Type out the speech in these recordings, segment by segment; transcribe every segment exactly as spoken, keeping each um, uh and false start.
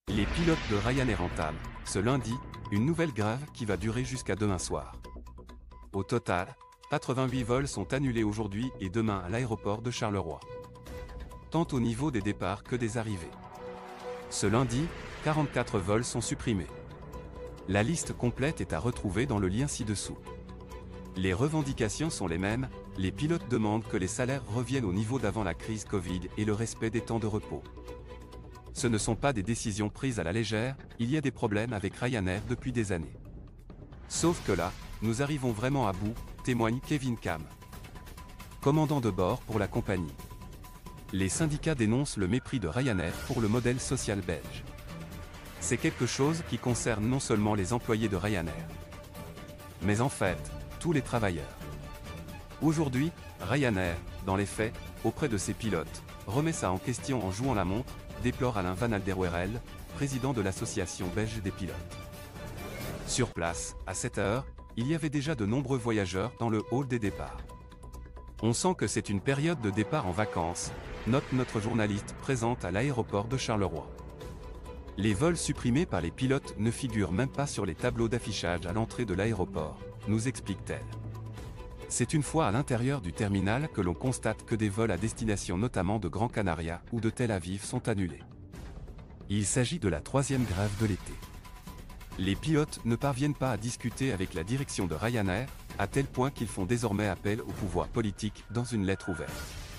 Les pilotes de Ryanair entament, ce lundi, une nouvelle grève qui va durer jusqu'à demain soir. Au total, quatre-vingt-huit vols sont annulés aujourd'hui et demain à l'aéroport de Charleroi. Tant au niveau des départs que des arrivées. Ce lundi, quarante-quatre vols sont supprimés. La liste complète est à retrouver dans le lien ci-dessous. Les revendications sont les mêmes, les pilotes demandent que les salaires reviennent au niveau d'avant la crise Covid et le respect des temps de repos. Ce ne sont pas des décisions prises à la légère, il y a des problèmes avec Ryanair depuis des années. Sauf que là, nous arrivons vraiment à bout, témoigne Kevin Cam, commandant de bord pour la compagnie. Les syndicats dénoncent le mépris de Ryanair pour le modèle social belge. C'est quelque chose qui concerne non seulement les employés de Ryanair, mais en fait, tous les travailleurs. Aujourd'hui, Ryanair, dans les faits, auprès de ses pilotes, remet ça en question en jouant la montre, déplore Alain Van Alderweireld, président de l'association belge des pilotes. Sur place, à cette heure, il y avait déjà de nombreux voyageurs dans le hall des départs. On sent que c'est une période de départ en vacances, note notre journaliste présente à l'aéroport de Charleroi. Les vols supprimés par les pilotes ne figurent même pas sur les tableaux d'affichage à l'entrée de l'aéroport, nous explique-t-elle. C'est une fois à l'intérieur du terminal que l'on constate que des vols à destination notamment de Gran Canaria ou de Tel Aviv sont annulés. Il s'agit de la troisième grève de l'été. Les pilotes ne parviennent pas à discuter avec la direction de Ryanair, à tel point qu'ils font désormais appel au pouvoir politique dans une lettre ouverte.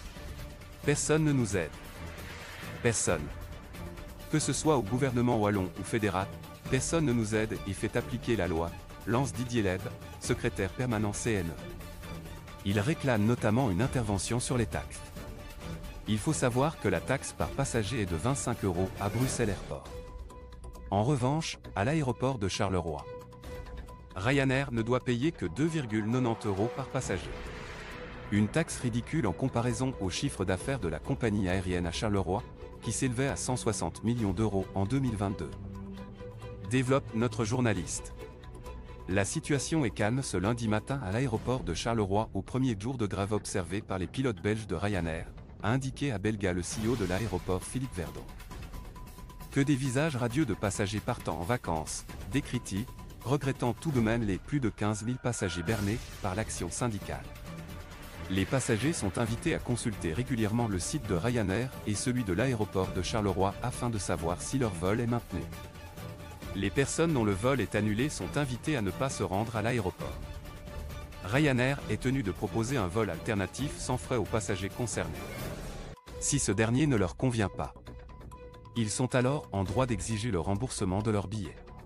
Personne ne nous aide. Personne. Que ce soit au gouvernement wallon ou fédéral, personne ne nous aide et fait appliquer la loi, lance Didier Leb, secrétaire permanent C N E. Il réclame notamment une intervention sur les taxes. Il faut savoir que la taxe par passager est de vingt-cinq euros à Bruxelles Airport. En revanche, à l'aéroport de Charleroi, Ryanair ne doit payer que deux virgule quatre-vingt-dix euros par passager. Une taxe ridicule en comparaison au chiffre d'affaires de la compagnie aérienne à Charleroi, qui s'élevait à cent soixante millions d'euros en deux mille vingt-deux. Développe notre journaliste. La situation est calme ce lundi matin à l'aéroport de Charleroi au premier jour de grève observé par les pilotes belges de Ryanair, a indiqué à Belga le C E O de l'aéroport Philippe Verdon. Que des visages radieux de passagers partant en vacances, décrit-il, regrettant tout de même les plus de quinze mille passagers bernés par l'action syndicale. Les passagers sont invités à consulter régulièrement le site de Ryanair et celui de l'aéroport de Charleroi afin de savoir si leur vol est maintenu. Les personnes dont le vol est annulé sont invitées à ne pas se rendre à l'aéroport. Ryanair est tenu de proposer un vol alternatif sans frais aux passagers concernés. Si ce dernier ne leur convient pas, ils sont alors en droit d'exiger le remboursement de leurs billets.